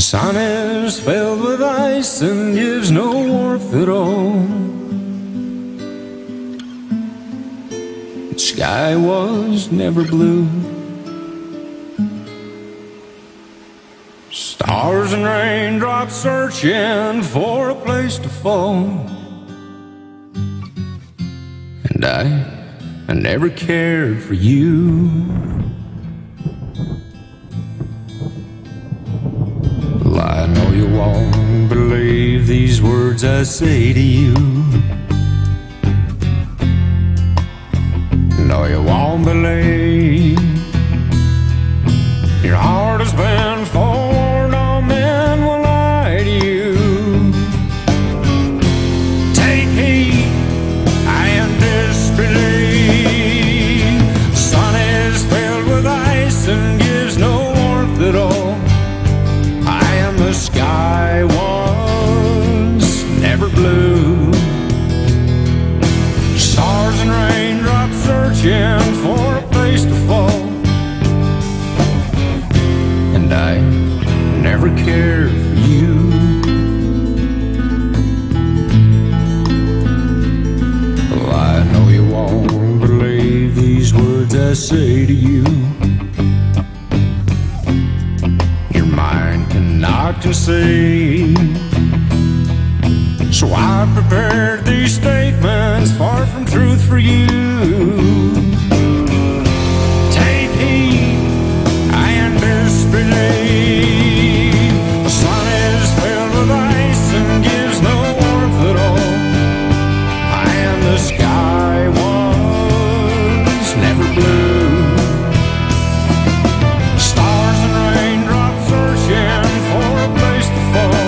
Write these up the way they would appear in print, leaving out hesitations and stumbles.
sun is filled with ice and gives no warmth at all. The sky was never blue. Stars and raindrops searching for a place to fall. And I never cared for you. Well, I know you won't believe these words I say to you. No, you won't believe. Your heart has been forewarned, all men will lie to you. Take heed and disbelieve. The sun is filled with ice and gives no warmth at all. The sky was never blue. Stars and raindrops searching for a place to fall. And I never cared for you. Well, I know you won't believe these words I say to you. Not conceive. So I prepared these statements far from truth for you. Take heed and disbelieve. The sun is filled with ice and gives no warmth at all. And the sky was never blue. Stars and raindrops searching for a place to fall.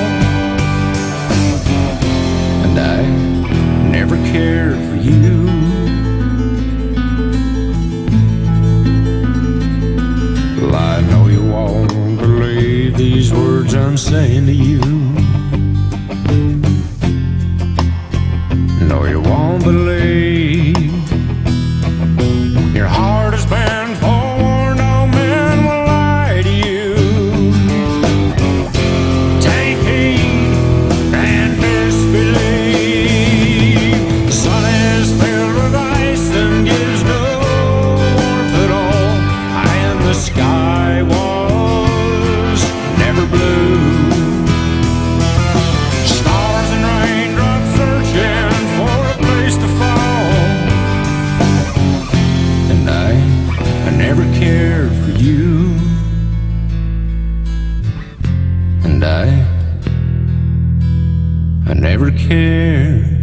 And I never cared for you. Well, I know you won't believe these words I'm saying to you. No, you won't believe. Your heart has been forewarned, all men will lie to you. Cared for you, and I never cared.